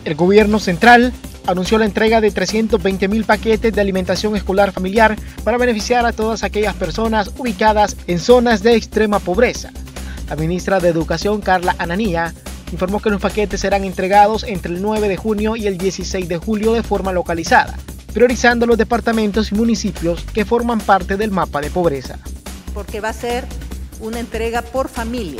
El gobierno central anunció la entrega de 320.000 paquetes de alimentación escolar familiar para beneficiar a todas aquellas personas ubicadas en zonas de extrema pobreza. La ministra de Educación, Carla Ananía, informó que los paquetes serán entregados entre el 9 de junio y el 16 de julio de forma localizada, priorizando los departamentos y municipios que forman parte del mapa de pobreza. Porque va a ser una entrega por familia,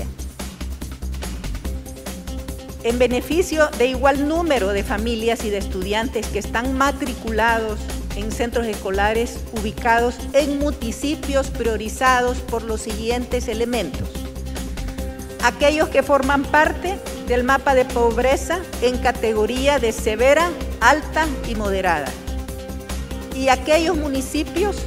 en beneficio de igual número de familias y de estudiantes que están matriculados en centros escolares ubicados en municipios priorizados por los siguientes elementos. Aquellos que forman parte del mapa de pobreza en categoría de severa, alta y moderada. Y aquellos municipios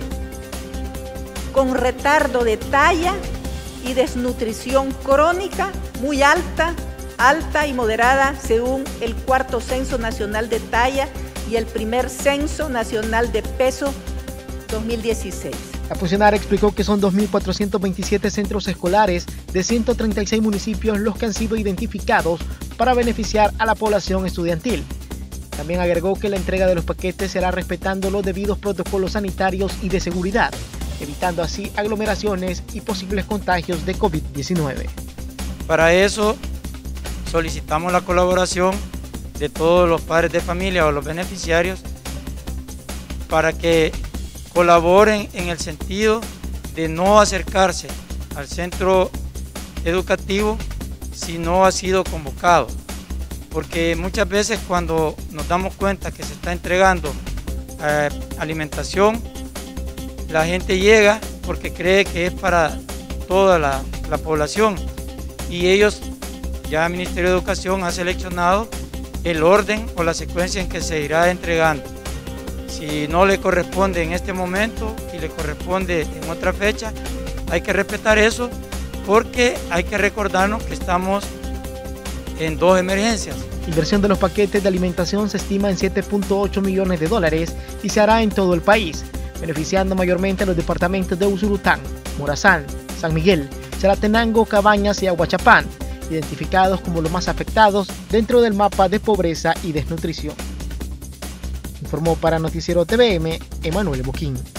con retardo de talla y desnutrición crónica muy alta y moderada según el cuarto Censo Nacional de Talla y el primer Censo Nacional de Peso 2016. La funcionaria explicó que son 2.427 centros escolares de 136 municipios los que han sido identificados para beneficiar a la población estudiantil. También agregó que la entrega de los paquetes será respetando los debidos protocolos sanitarios y de seguridad, evitando así aglomeraciones y posibles contagios de COVID-19. Para eso solicitamos la colaboración de todos los padres de familia o los beneficiarios para que colaboren en el sentido de no acercarse al centro educativo si no ha sido convocado, porque muchas veces cuando nos damos cuenta que se está entregando alimentación, la gente llega porque cree que es para toda la población y ellos, ya el Ministerio de Educación ha seleccionado el orden o la secuencia en que se irá entregando. Si no le corresponde en este momento y le corresponde en otra fecha, hay que respetar eso porque hay que recordarnos que estamos en dos emergencias. La inversión de los paquetes de alimentación se estima en $7.8 millones y se hará en todo el país, beneficiando mayormente a los departamentos de Usulután, Morazán, San Miguel, Chalatenango, Cabañas y Aguachapán, identificados como los más afectados dentro del mapa de pobreza y desnutrición. Informó para Noticiero TVM, Emanuel Boquín.